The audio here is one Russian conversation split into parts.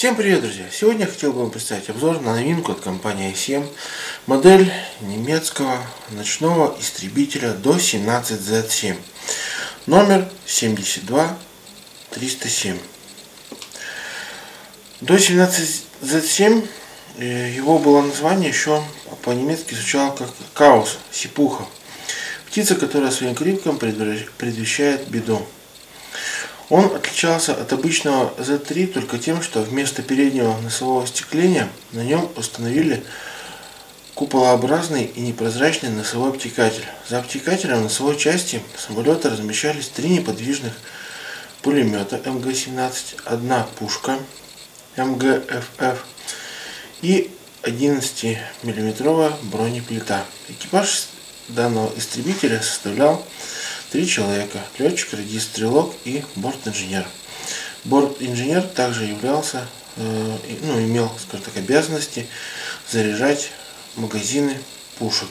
Всем привет, друзья! Сегодня я хотел бы вам представить обзор на новинку от компании ASM, модель немецкого ночного истребителя Do-17Z7, номер 72307. Do-17Z7, его было название еще по-немецки звучало как Chaos, сипуха, птица, которая своим криком предвещает беду. Он отличался от обычного Z3 только тем, что вместо переднего носового остекления на нем установили куполообразный и непрозрачный носовой обтекатель. За обтекателем в носовой части самолета размещались три неподвижных пулемета МГ-17, одна пушка МГ-ФФ и 11-мм бронеплита. Экипаж данного истребителя составлял 3 человека: летчик, радист, стрелок и борт-инженер. Борт-инженер также являлся, имел, скажем так, обязанности заряжать магазины пушек.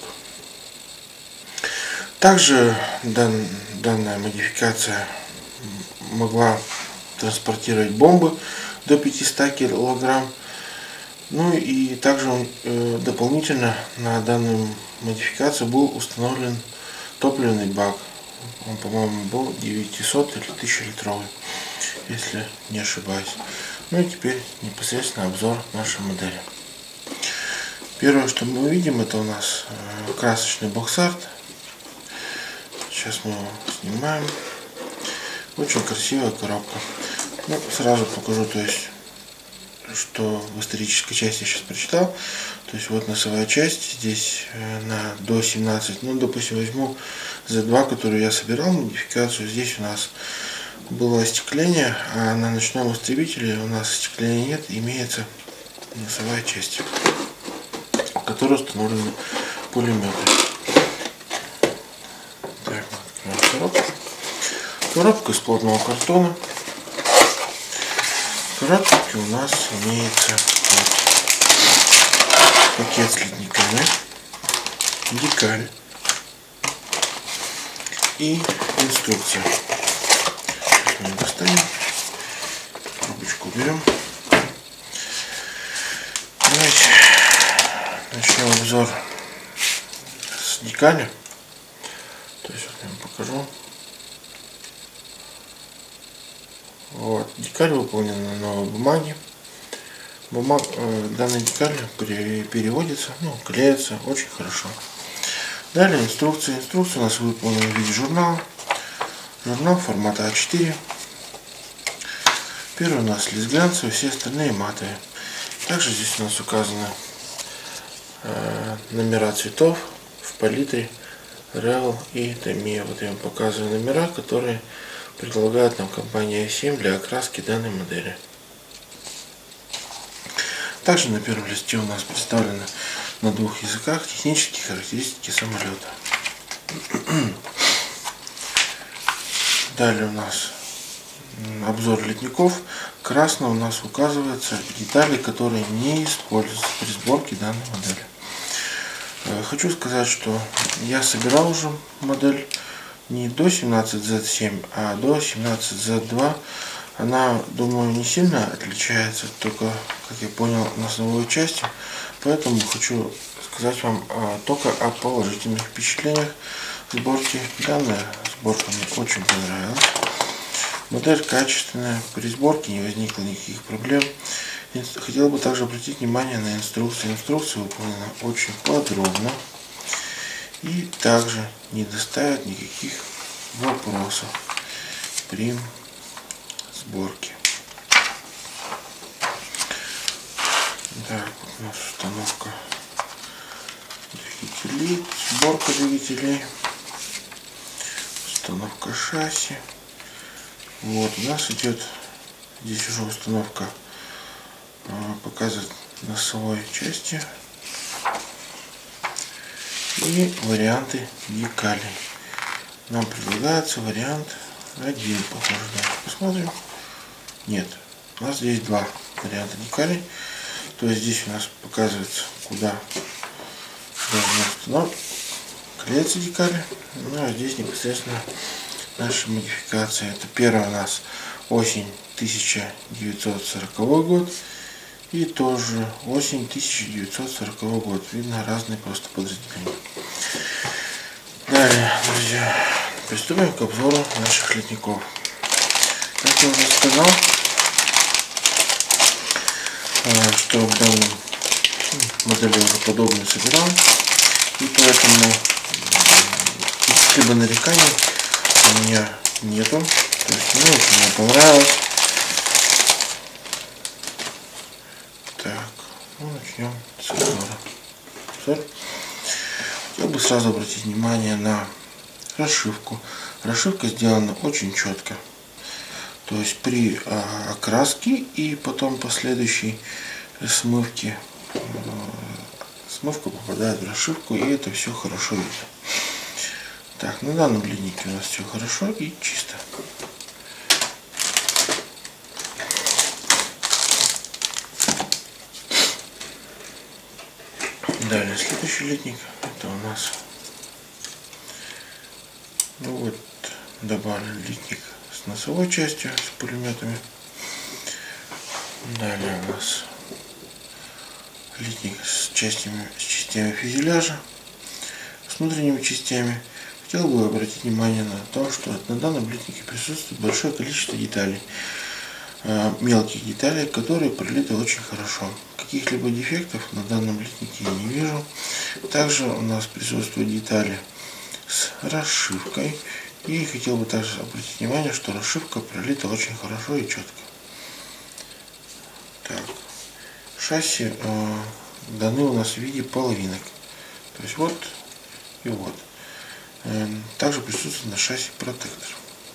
Также данная модификация могла транспортировать бомбы до 500 кг. Ну и также дополнительно на данную модификацию был установлен топливный бак. Он, по-моему, был 900 или 1000-литровый, если не ошибаюсь. Ну и теперь непосредственно обзор нашей модели. Первое, что мы увидим, это у нас красочный бокс-арт. Сейчас мы его снимаем. Очень красивая коробка. Ну, сразу покажу, то есть, что в исторической части я сейчас прочитал. То есть вот носовая часть здесь на Do-17. Ну, допустим, возьму Z2, которую я собирал, модификацию. Здесь у нас было остекление, а на ночном истребителе у нас остекления нет, имеется носовая часть, в которой установлены пулеметы. Так, открываем коробку. Коробка из плотного картона. В коробке у нас имеется пакет с ледниками, декаль и инструкция. Сейчас мы ее достанем, коробочку уберем. Давайте начнем обзор с декали. То есть вот я вам покажу. Вот, декаль выполнена на новой бумаге. Данная декаль переводится, клеится очень хорошо. Далее инструкция. Инструкция у нас выполнена в виде журнала. Журнал формата А4. Первый у нас лист глянцевый, все остальные матовые. Также здесь у нас указаны номера цветов в палитре Revell и Tamiya. Вот я вам показываю номера, которые предлагает нам компания ASM для окраски данной модели. Также на первом листе у нас представлены на 2 языках технические характеристики самолета. Далее у нас обзор ледников. Красно у нас указываются детали, которые не используются при сборке данной модели. Хочу сказать, что я собирал уже модель не Do-17Z7, а Do-17Z2. Она, думаю, не сильно отличается, только, как я понял, носовой частью. Поэтому хочу сказать вам только о положительных впечатлениях сборки. Данная сборка мне очень понравилась. Модель качественная, при сборке не возникло никаких проблем. Хотел бы также обратить внимание на инструкцию. Инструкция выполнена очень подробно и также не доставит никаких вопросов при сборке. Так, вот у нас установка двигателей, сборка двигателей, установка шасси. Вот у нас идет здесь уже установка, показывает носовой части и варианты декалей. Нам предлагается вариант 1, похоже, давайте посмотрим. Нет, у нас здесь 2 варианта декалей. То есть здесь у нас показывается, куда должна клеиться декали. Ну а здесь непосредственно наша модификация. Это первая у нас осень 1940 год. И тоже осень 1940 год. Видно разные просто подразделения. Далее, друзья, приступим к обзору наших ледников. Как я уже сказал, что в данном модели уже подобное собирал. И поэтому каких-либо нареканий у меня нету. То есть мне очень понравилось. Так, ну начнем с обзора. Хотел бы сразу обратить внимание на расшивку. Расшивка сделана очень четко. То есть при окраске и потом последующей смывке смывка попадает в расшивку, и это все хорошо видно. Так, на данном леднике у нас все хорошо и чисто. Далее, следующий ледник, это у нас, ну вот, добавлен ледник с носовой частью, с пулеметами. Далее у нас ледник с частями фюзеляжа, с внутренними частями. Хотел бы обратить внимание на то, что на данном леднике присутствует большое количество деталей, мелких деталей, которые пролиты очень хорошо. Каких-либо дефектов на данном леднике я не вижу. Также у нас присутствуют детали с расшивкой. И хотел бы также обратить внимание, что расшивка пролита очень хорошо и четко. Так, шасси даны у нас в виде половинок. То есть вот и вот. Также присутствует на шасси протектор.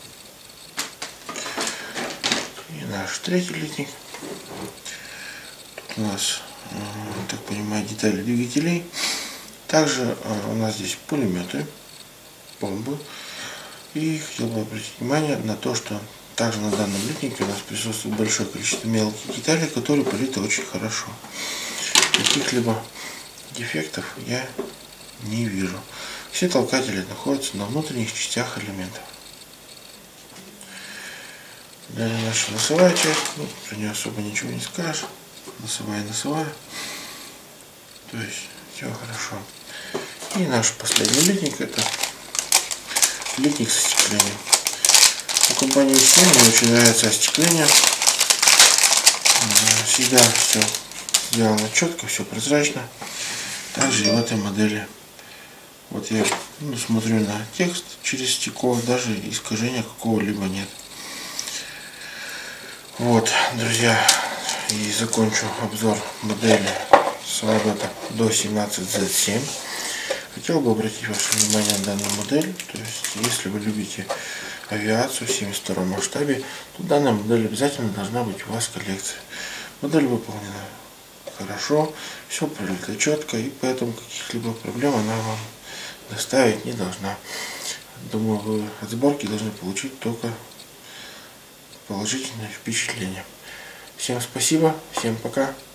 И наш третий ледник. Тут у нас, так понимаю, детали двигателей. Также у нас здесь пулеметы, бомбы. И хотел бы обратить внимание на то, что также на данном леднике у нас присутствует большое количество мелких деталей, которые политы очень хорошо. Каких-либо дефектов я не вижу. Все толкатели находятся на внутренних частях элементов. Далее наша носовая часть. Ну, про нее особо ничего не скажешь. Носовая. То есть все хорошо. И наш последний ледник — это ледник с остеклением. У компании Сем мне очень нравится остекление. Всегда все сделано четко, все прозрачно. Также и в этой модели. Вот я смотрю на текст через стекло, даже искажения какого-либо нет. Вот, друзья, и закончу обзор модели самолета до 17Z7. Хотел бы обратить ваше внимание на данную модель. То есть, если вы любите авиацию в 72 масштабе, то данная модель обязательно должна быть у вас в коллекции. Модель выполнена хорошо, все пролито четко, и поэтому каких-либо проблем она вам доставить не должна. Думаю, вы от сборки должны получить только положительное впечатление. Всем спасибо, всем пока.